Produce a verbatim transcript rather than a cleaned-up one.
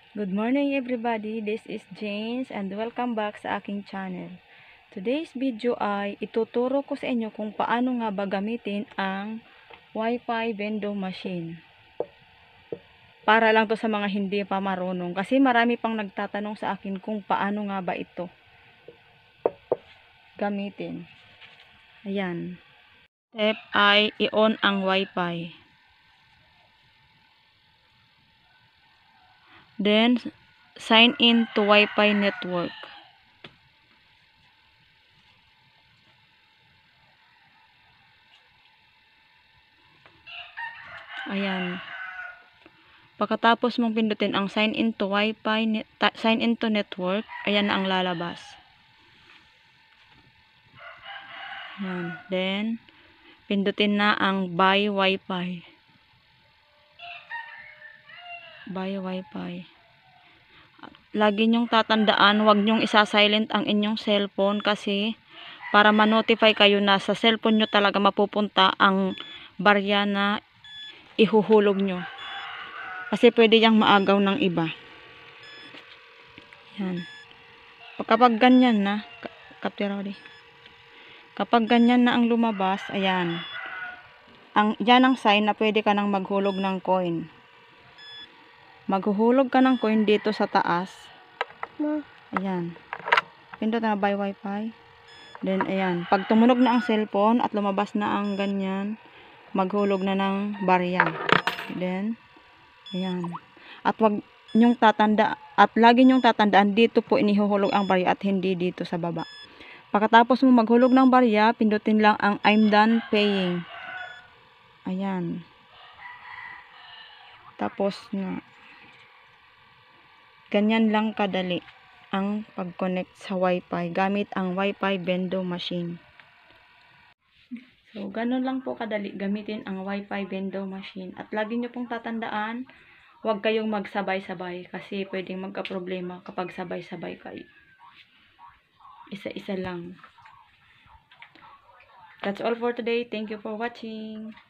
Good morning everybody, this is James and welcome back sa aking channel. Today's video ay ituturo ko sa inyo kung paano nga ba gamitin ang Wi-Fi vending machine. Para lang to sa mga hindi pa marunong kasi marami pang nagtatanong sa akin kung paano nga ba ito gamitin. Ayan. Step ay i-on ang Wi-Fi. Then, sign in to Wi-Fi network. Ayan. Pagkatapos mong pindutin ang sign in to Wi-Fi, sign in to network, ayan na ang lalabas. Ayan. Then, pindutin na ang buy Wi-Fi. Buy Wi-Fi. Lagi nyong tatandaan, huwag nyong isa-silent ang inyong cellphone kasi para ma-notify kayo na sa cellphone nyo talaga mapupunta ang barya na ihuhulog nyo. Kasi pwede yang maagaw ng iba. Yan. Kapag ganyan na, kaptira ko di. Kapag ganyan na ang lumabas, ayan. Ang, yan ang sign na pwede ka nang maghulog ng coin. Maghuhulog ka ng coin dito sa taas. Ayan. Pindot na buy Wi-Fi. Then, ayan. Pag tumunog na ang cellphone at lumabas na ang ganyan, maghulog na ng barya. Then, ayan. At wag nyong tatanda, at lagi nyong tatandaan, dito po inihuhulog ang barya at hindi dito sa baba. Pagkatapos mo maghulog ng barya, pindutin lang ang I'm done paying. Ayan. Tapos na. Ganyan lang kadali ang pag-connect sa Wi-Fi gamit ang Wi-Fi vending machine. So, ganun lang po kadali gamitin ang Wi-Fi vending machine. At lagi nyo pong tatandaan, huwag kayong magsabay-sabay kasi pwedeng magka-problema kapag sabay-sabay kayo. Isa-isa lang. That's all for today. Thank you for watching.